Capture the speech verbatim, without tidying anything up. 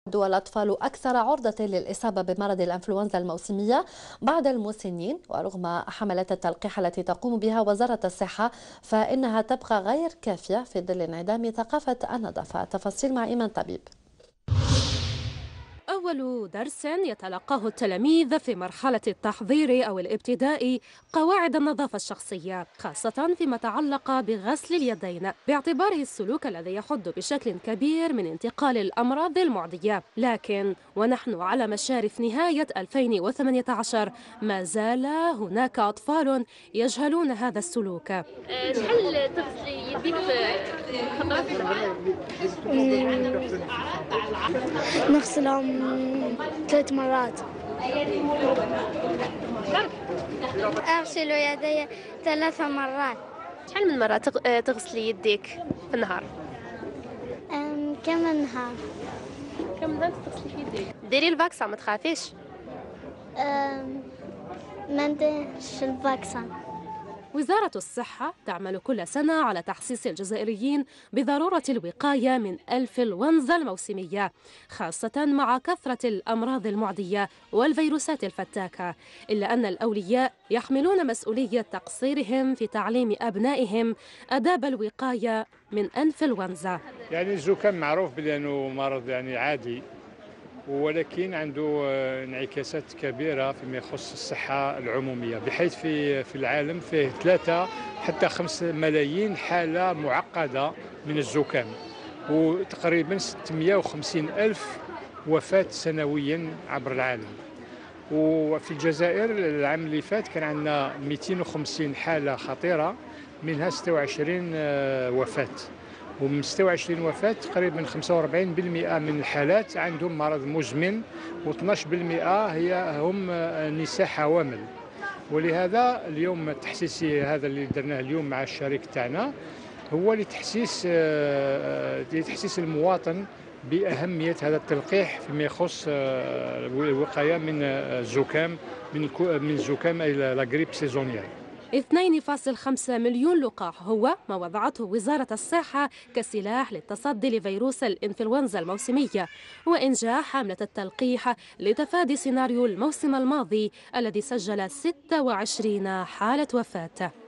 الأطفال أكثر عرضة للإصابة بمرض الإنفلونزا الموسمية بعد المسنين، ورغم حملات التلقيح التي تقوم بها وزارة الصحة فإنها تبقى غير كافية في ظل انعدام ثقافة النظافة. تفاصيل مع إيمان طبيب. أول درس يتلقاه التلاميذ في مرحلة التحضير أو الابتدائي قواعد النظافة الشخصية، خاصة فيما يتعلق بغسل اليدين، باعتباره السلوك الذي يحد بشكل كبير من انتقال الأمراض المعدية. لكن ونحن على مشارف نهاية ألفين وثمانية عشر ما زال هناك أطفال يجهلون هذا السلوك. شحال تغسلي يديك في نغسلهم ثلاث مرات. أغسل يدي ثلاث مرات. شحال من مرة تغسلي يديك في النهار؟ كم نهار. كم مرة تغسلي في يديك؟ ديري الفاكسا ما تخافيش. ما نديرش الفاكسا. وزارة الصحة تعمل كل سنة على تحسيس الجزائريين بضرورة الوقاية من الإنفلونزا الموسمية، خاصة مع كثرة الأمراض المعدية والفيروسات الفتاكة، إلا أن الأولياء يحملون مسؤولية تقصيرهم في تعليم أبنائهم آداب الوقاية من إنفلونزا. يعني الزكام معروف بأنه مرض يعني عادي، ولكن عنده انعكاسات كبيرة فيما يخص الصحة العمومية، بحيث في في العالم فيه ثلاثة حتى خمسة ملايين حالة معقدة من الزكام، وتقريبا ستمئة وخمسين ألف وفاة سنويا عبر العالم. وفي الجزائر العام اللي فات كان عندنا مئتين وخمسين حالة خطيرة، منها ستة وعشرين وفاة، ومن ستة وعشرين وفاة تقريبا خمسة وأربعين بالمئة من الحالات عندهم مرض مزمن، و12 بالمئة هي هم نساء حوامل. ولهذا اليوم التحسيسي هذا اللي درناه اليوم مع الشريك تاعنا هو لتحسيس لتحسيس المواطن بأهمية هذا التلقيح فيما يخص الوقاية من الزكام من من الزكام إلى لا غريب سيزونيال. اثنين فاصلة خمسة مليون لقاح هو ما وضعته وزارة الصحة كسلاح للتصدي لفيروس الإنفلونزا الموسمية، وإنجاح حملة التلقيح لتفادي سيناريو الموسم الماضي الذي سجل ستة وعشرين حالة وفاة.